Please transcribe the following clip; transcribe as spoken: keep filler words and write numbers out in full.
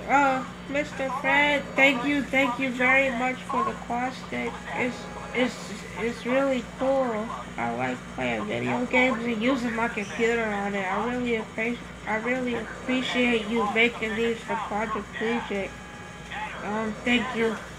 Uh, Mister Fred, thank you, thank you very much for the Quadstick. It's, it's, it's really cool. I like playing video games and using my computer on it. I really appreciate, I really appreciate you making these for quadriplegic. Um, thank you.